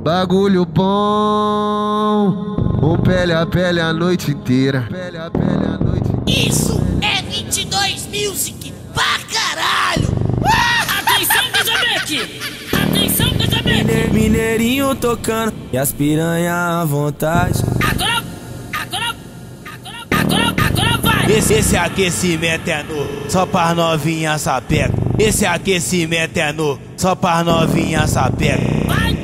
Bagulho bom, um pele a pele a noite inteira. Isso é 22 Music pra caralho! Atenção, Casabeque! Atenção, Casabeque! Mineirinho tocando e as piranha à vontade. Agora vai! Esse aquecimento é nu, só para novinha sapeca. Esse aquecimento é nu, só para novinha sapeca. Vai,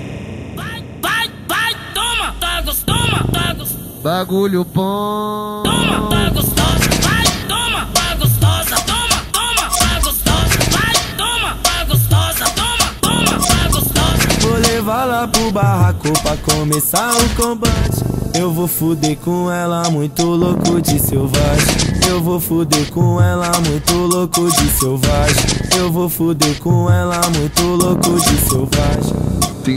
toma, tá gostoso. Bagulho bom, Toma, tá gostosa, vai, toma, tá gostosa, toma, tá gostosa, vai, toma, tá gostosa, toma, tá gostosa. Vou levar lá pro barraco pra começar o combate. Eu vou fuder com ela, muito louco de selvagem. Eu vou fuder com ela, muito louco de selvagem. Eu vou fuder com ela, muito louco de selvagem. te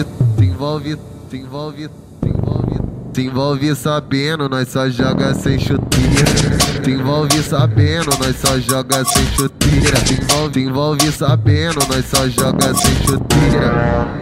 envolve sabendo, nós só joga sem chuteira. Te envolve sabendo, nós só joga sem chuteira. Te envolve sabendo, nós só joga sem chuteira.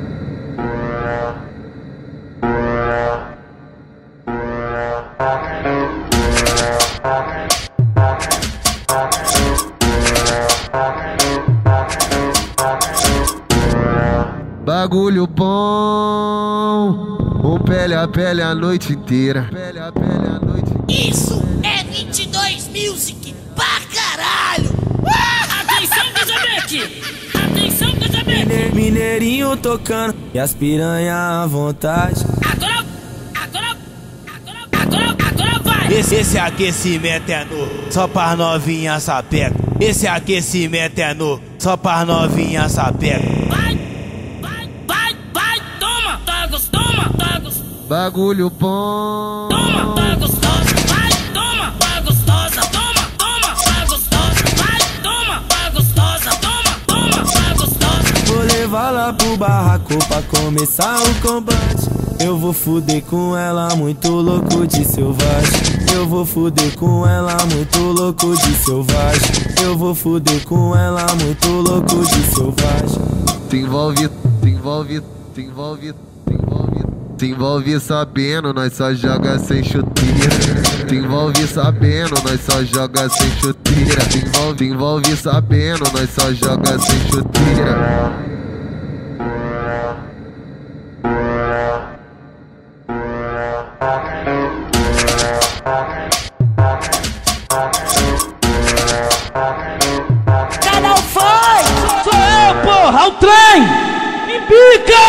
Bagulho bom, um pele a pele a noite inteira. Isso é 22 Music pra caralho! Atenção, Casabeque! Atenção, Casabeque! Mineirinho tocando e as piranha à vontade. Agora vai! Esse aquecimento é nu, só para novinha sapeca. Esse aquecimento é nu, só para novinha sapeca. Toma, tá gostoso. Bagulho bom, Toma, tá gostosa, vai, toma, tá gostosa, toma, tá gostosa, vai, toma, tá gostosa, toma, tá gostosa. Vou levar lá pro barraco pra começar o combate. Eu vou fuder com ela, muito louco de selvagem. Eu vou fuder com ela, muito louco de selvagem. Eu vou fuder com ela, muito louco de selvagem. te envolve sabendo, nós só joga sem chuteira. Te envolve sabendo, nós só joga sem chuteira. Te envolve sabendo, nós só joga sem chuteira. Canal Fight! Sou eu, porra! O trem! Me pica!